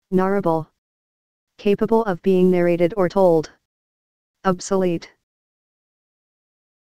Narrable. Capable of being narrated or told. Obsolete.